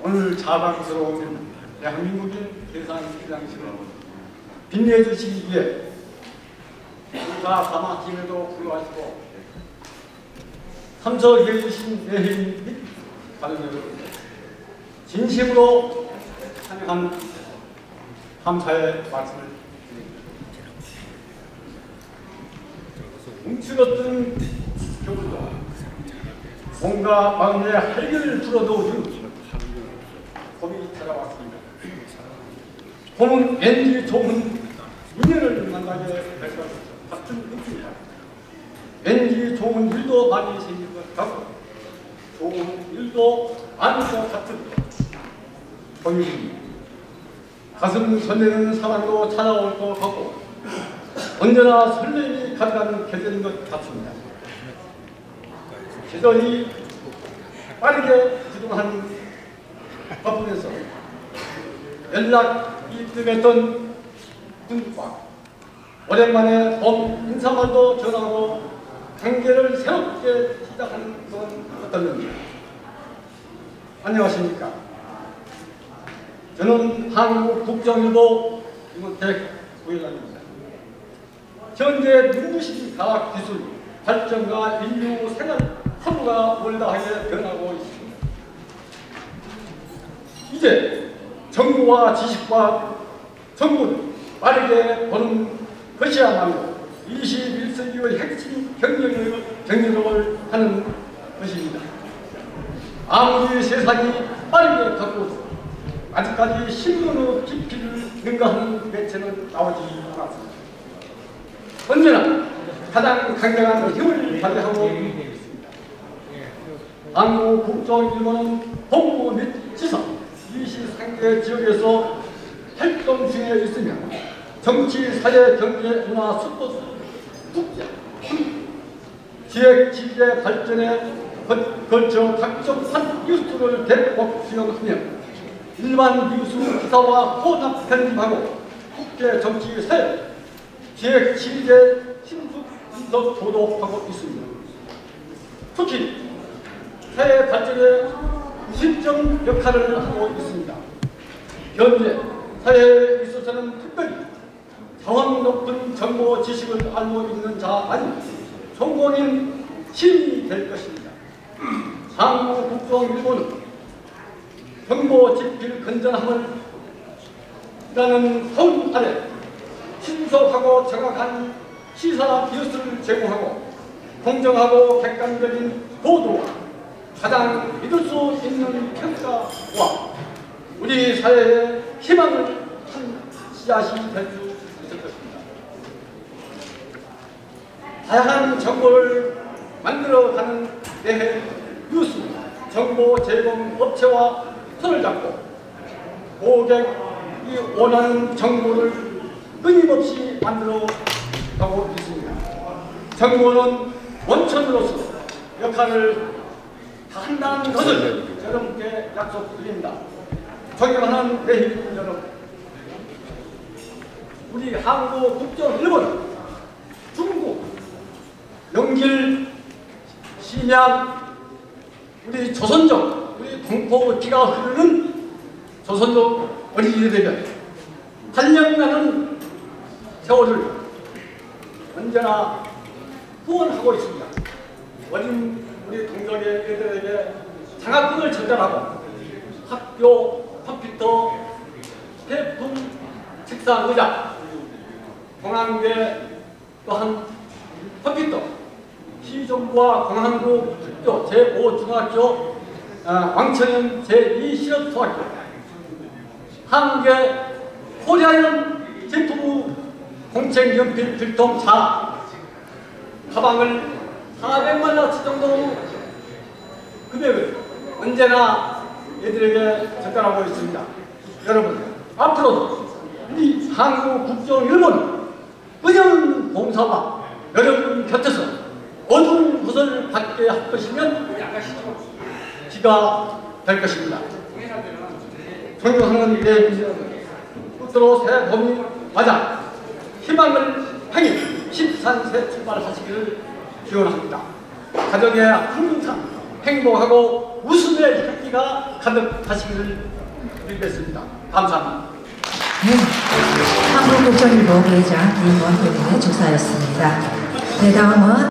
오늘 자랑스러운 대한민국의 대상시장실을 빛내주시기 위해 우리가 사마팀에도 불러가시고 참석해 주신 대회인 및 다른 여러분 진심으로 환영한 감사의 말씀을 드립니다. 움츠렸던 겨울도 뭔가 마음에 활기를 불어넣어준 봄이 찾아왔습니다. 봄은 왠지 좋은 인연을 만나게 될 것 같은 느낌입니다. 왠지 좋은 일도 많이 생길 것 같고 좋은 일도 많을 것 같은 봄입니다. 가슴 설레는 사랑도 찾아올 것 같고 언제나 설렘이 가득한 계절인 것 같습니다. 계절이 빠르게 그동안 바쁘면서 연락이 뜸했던 분과 오랜만에 봄 인사말도 전하고 관계를 새롭게 시작하는 건 어떻는지. 안녕하십니까. 저는 한국국정일보 김은택 부회장입니다. 현재 눈부신 과학기술 발전과 인류 생활 하루가 몰다하게 변하고 있습니다. 이제 정보와 지식과 정보를 빠르게 보는 것이야말로 21세기의 핵심 경영력을 하는 것입니다. 아무리 세상이 빠르게 바뀌어도 아직까지 신문의 깊이를 능가하는 매체는 나오지 않았습니다. 언제나 가장 강력한 힘을 발휘하고 있습니다. 한국국정일보는 동부 및 지성 23개 지역에서 활동 중에 있으며 정치, 사회, 경제, 문화, 스포츠, 국제, 지역, 지대 발전에 걸쳐 각종 뉴스를 대폭 수용하며 일반 뉴스 기사와 혼합 편집하고 국제, 정치, 사회, 지역, 지대, 신속 분석 보도하고 있습니다. 특히 사회 발전에 무심점 역할을 하고 있습니다. 현재 사회에 있어서는 특별히 자원 높은 정보 지식을 알고 있는 자 아닌 성공인 시민이 될 것입니다. 한국국정일보는 정보 집필 건전함을 이라는 선 아래 신속하고 정확한 시사 뉴스를 제공하고 공정하고 객관적인 보도와 가장 믿을 수 있는 평가와 우리 사회의 희망을 한 씨앗이 될 수 있을 것입니다. 다양한 정보를 만들어가는 대해 뉴스 정보 제공 업체와 손을 잡고 고객이 원하는 정보를 끊임없이 만들어가고 있습니다. 정보는 원천으로서 역할을 한다는 것을 여러분께 약속드립니다. 존경하는 대의원 여러분, 우리 한국국정일보는 중국, 영길, 심양, 우리 조선족, 우리 동포 피가 흐르는 조선족 어린이들에게 8년간의 세월을 언제나 후원하고 있습니다. 어린 우리 동족의 애들에게 장학금을 전달하고 학교, 컴퓨터, 태풍, 책상, 의자, 공항대 또한 컴퓨터, 시정부와 공항구 학교, 제5중학교, 왕천연 제2실업소학교, 한국의 코리아연 제품 공책연필 필통 차 가방을 400만원치 정도 금액을 언제나 애들에게 전달하고 있습니다. 여러분, 앞으로도 우리 한국국정일보는 은연 봉사와 여러분 곁에서 어두운 것을 받게 할 것이면 기가 될 것입니다. 존경하는 대의원 끝으로 새 봄이 맞아 희망을 향해 13세 출발하시기를 기원합니다. 가정에 항상 행복하고 웃음의 향기가 가득하시기를 빌겠습니다. 감사합니다. 네, 한국국정일보 회장 임원회의 축사였습니다. 네, 다음은